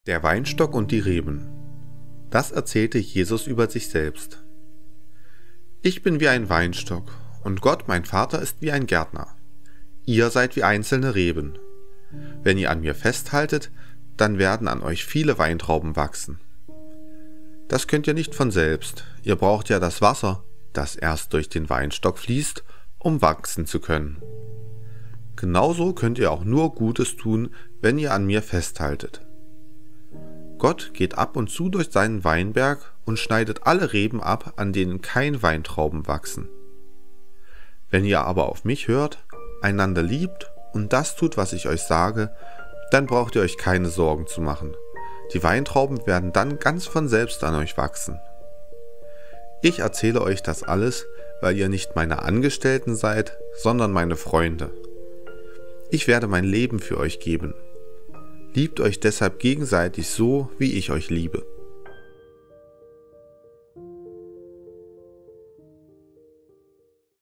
Der Weinstock und die Reben. Das erzählte Jesus über sich selbst. Ich bin wie ein Weinstock, und Gott, mein Vater, ist wie ein Gärtner. Ihr seid wie einzelne Reben. Wenn ihr an mir festhaltet, dann werden an euch viele Weintrauben wachsen. Das könnt ihr nicht von selbst, ihr braucht ja das Wasser, das erst durch den Weinstock fließt, um wachsen zu können. Genauso könnt ihr auch nur Gutes tun, wenn ihr an mir festhaltet. Gott geht ab und zu durch seinen Weinberg und schneidet alle Reben ab, an denen kein Weintrauben wachsen. Wenn ihr aber auf mich hört, einander liebt und das tut, was ich euch sage, dann braucht ihr euch keine Sorgen zu machen. Die Weintrauben werden dann ganz von selbst an euch wachsen. Ich erzähle euch das alles, weil ihr nicht meine Angestellten seid, sondern meine Freunde. Ich werde mein Leben für euch geben. Liebt euch deshalb gegenseitig so, wie ich euch liebe.